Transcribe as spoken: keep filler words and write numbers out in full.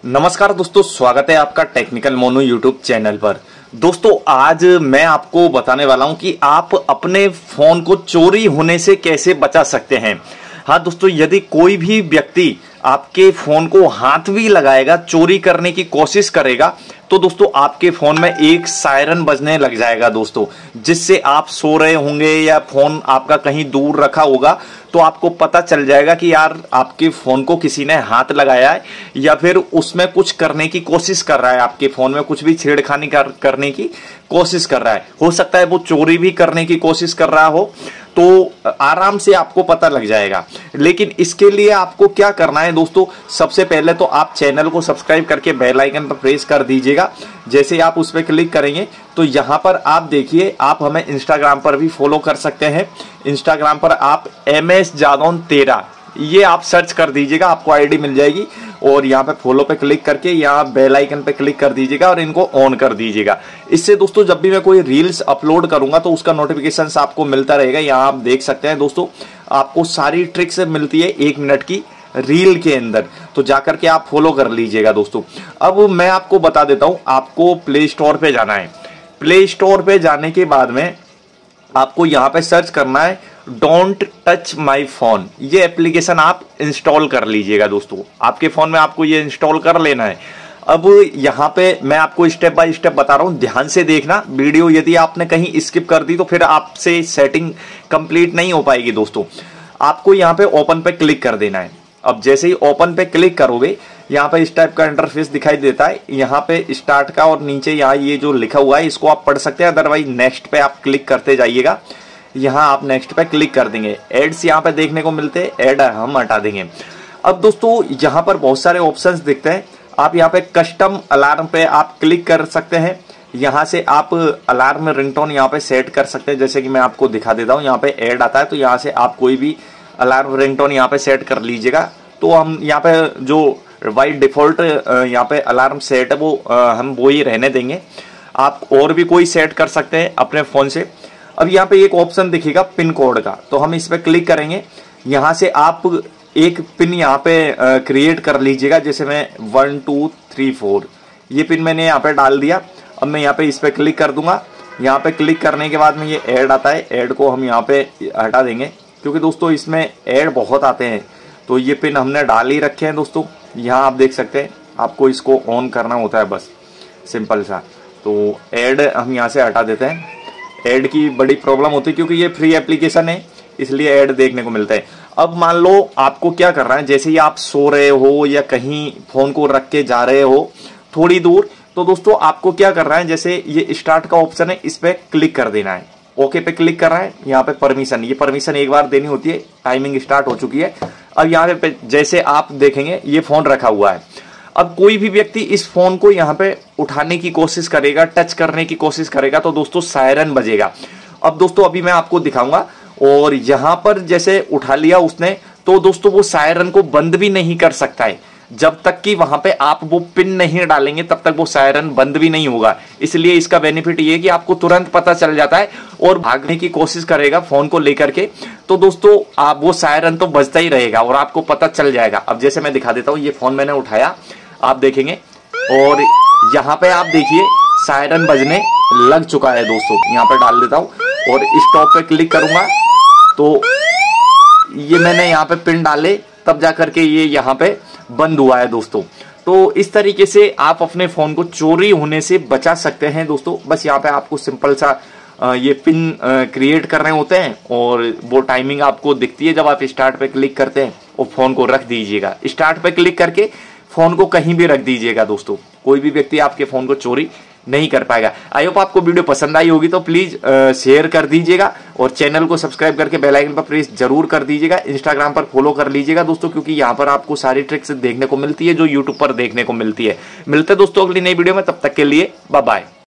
नमस्कार दोस्तों, स्वागत है आपका टेक्निकल मोनू यूट्यूब चैनल पर। दोस्तों आज मैं आपको बताने वाला हूं कि आप अपने फोन को चोरी होने से कैसे बचा सकते हैं। हाँ दोस्तों, यदि कोई भी व्यक्ति आपके फोन को हाथ भी लगाएगा, चोरी करने की कोशिश करेगा, तो दोस्तों आपके फोन में एक सायरन बजने लग जाएगा दोस्तों, जिससे आप सो रहे होंगे या फोन आपका कहीं दूर रखा होगा तो आपको पता चल जाएगा कि यार आपके फोन को किसी ने हाथ लगाया है या फिर उसमें कुछ करने की कोशिश कर रहा है, आपके फोन में कुछ भी छेड़खानी कर, करने की कोशिश कर रहा है। हो सकता है वो चोरी भी करने की कोशिश कर रहा हो, तो आराम से आपको पता लग जाएगा। लेकिन इसके लिए आपको क्या करना है दोस्तों, सबसे पहले तो आप चैनल को सब्सक्राइब करके बेल आइकन पर प्रेस कर दीजिएगा। जैसे आप उस पर क्लिक करेंगे तो यहाँ पर आप देखिए, आप हमें इंस्टाग्राम पर भी फॉलो कर सकते हैं। इंस्टाग्राम पर आप एम एस जादौन तेरह ये आप सर्च कर दीजिएगा, आपको आईडी मिल जाएगी और यहाँ पे फॉलो पे क्लिक करके यहाँ बेल आइकन पे क्लिक कर दीजिएगा और इनको ऑन कर दीजिएगा। इससे दोस्तों जब भी मैं कोई रील्स अपलोड करूंगा तो उसका नोटिफिकेशन आपको मिलता रहेगा। यहाँ आप देख सकते हैं दोस्तों, आपको सारी ट्रिक्स मिलती है एक मिनट की रील के अंदर, तो जाकर के आप फॉलो कर लीजिएगा दोस्तों। अब मैं आपको बता देता हूँ, आपको प्ले स्टोर पे जाना है। प्ले स्टोर पे जाने के बाद में आपको यहाँ पे सर्च करना है डोंट टच माई फोन। ये एप्लीकेशन आप इंस्टॉल कर लीजिएगा दोस्तों, आपके फोन में आपको ये इंस्टॉल कर लेना है। अब यहाँ पे मैं आपको स्टेप बाय स्टेप बता रहा हूँ, ध्यान से देखना वीडियो। यदि आपने कहीं स्किप कर दी तो फिर आपसे सेटिंग कंप्लीट नहीं हो पाएगी दोस्तों। आपको यहाँ पे ओपन पे क्लिक कर देना है। अब जैसे ही ओपन पे क्लिक करोगे, यहाँ पे इस टाइप का इंटरफेस दिखाई देता है। यहाँ पे स्टार्ट का और नीचे यहाँ ये जो लिखा हुआ है इसको आप पढ़ सकते हैं, अदरवाइज नेक्स्ट पे आप क्लिक करते जाइएगा। यहाँ आप नेक्स्ट पे क्लिक कर देंगे। एड्स यहाँ पे देखने को मिलते हैं, एड हम हटा देंगे। अब दोस्तों यहाँ पर बहुत सारे ऑप्शंस दिखते हैं, आप यहाँ पे कस्टम अलार्म पे आप क्लिक कर सकते हैं। यहाँ से आप अलार्म रिंगटोन यहाँ पे सेट कर सकते हैं, जैसे कि मैं आपको दिखा देता हूँ। यहाँ पे एड आता है तो यहाँ से आप कोई भी अलार्म रिंगटोन यहाँ पे सेट कर लीजिएगा। तो हम यहाँ पे जो बाई डिफॉल्ट यहाँ पे अलार्म सेट है वो हम वो ही रहने देंगे। आप और भी कोई सेट कर सकते हैं अपने फोन से। अब यहाँ पे एक ऑप्शन दिखेगा पिन कोड का, तो हम इस पे क्लिक करेंगे। यहाँ से आप एक पिन यहाँ पे क्रिएट कर लीजिएगा, जैसे मैं वन टू थ्री फोर ये पिन मैंने यहाँ पे डाल दिया। अब मैं यहाँ पे इस पे क्लिक कर दूंगा। यहाँ पे क्लिक करने के बाद में ये ऐड आता है, ऐड को हम यहाँ पे हटा देंगे, क्योंकि दोस्तों इसमें ऐड बहुत आते हैं। तो ये पिन हमने डाल ही रखे हैं दोस्तों। यहाँ आप देख सकते हैं, आपको इसको ऑन करना होता है बस, सिंपल सा। तो ऐड हम यहाँ से हटा देते हैं। ऐड की बड़ी प्रॉब्लम होती है क्योंकि ये फ्री एप्लीकेशन है, इसलिए ऐड देखने को मिलता है। अब मान लो आपको क्या करना है, जैसे ही आप सो रहे हो या कहीं फोन को रख के जा रहे हो थोड़ी दूर, तो दोस्तों आपको क्या करना है, जैसे ये स्टार्ट का ऑप्शन है इस पे क्लिक कर देना है। ओके पे क्लिक कर रहा है। यहाँ पे परमिशन, ये परमिशन एक बार देनी होती है। टाइमिंग स्टार्ट हो चुकी है। अब यहाँ पे जैसे आप देखेंगे ये फोन रखा हुआ है। अब कोई भी व्यक्ति इस फोन को यहाँ पे उठाने की कोशिश करेगा, टच करने की कोशिश करेगा, तो दोस्तों सायरन बजेगा। अब दोस्तों अभी मैं आपको दिखाऊंगा, और यहाँ पर जैसे उठा लिया उसने, तो दोस्तों वो सायरन को बंद भी नहीं कर सकता है। जब तक कि वहां पे आप वो पिन नहीं डालेंगे तब तक वो सायरन बंद भी नहीं होगा। इसलिए इसका बेनिफिट ये है कि आपको तुरंत पता चल जाता है और भागने की कोशिश करेगा फोन को लेकर के, तो दोस्तों आप वो सायरन तो बजता ही रहेगा और आपको पता चल जाएगा। अब जैसे मैं दिखा देता हूँ, ये फोन मैंने उठाया, आप देखेंगे, और यहाँ पे आप देखिए सायरन बजने लग चुका है दोस्तों। यहाँ पे डाल देता हूँ और स्टॉप पे क्लिक करूंगा, तो ये मैंने यहाँ पे पिन डाले तब जा करके ये यहाँ पे बंद हुआ है दोस्तों। तो इस तरीके से आप अपने फोन को चोरी होने से बचा सकते हैं दोस्तों। बस यहाँ पे आपको सिंपल सा ये पिन क्रिएट करने होते हैं और वो टाइमिंग आपको दिखती है जब आप स्टार्ट पे क्लिक करते हैं, और फोन को रख दीजिएगा। स्टार्ट पे क्लिक करके फोन को कहीं भी रख दीजिएगा दोस्तों, कोई भी व्यक्ति आपके फोन को चोरी नहीं कर पाएगा। आई होप आपको वीडियो पसंद आई होगी, तो प्लीज शेयर कर दीजिएगा और चैनल को सब्सक्राइब करके बेल आइकन पर प्रेस जरूर कर दीजिएगा। इंस्टाग्राम पर फॉलो कर लीजिएगा दोस्तों, क्योंकि यहाँ पर आपको सारी ट्रिक्स देखने को मिलती है जो यूट्यूब पर देखने को मिलती है। मिलते हैं दोस्तों अगली नई वीडियो में, तब तक के लिए बाय बाय।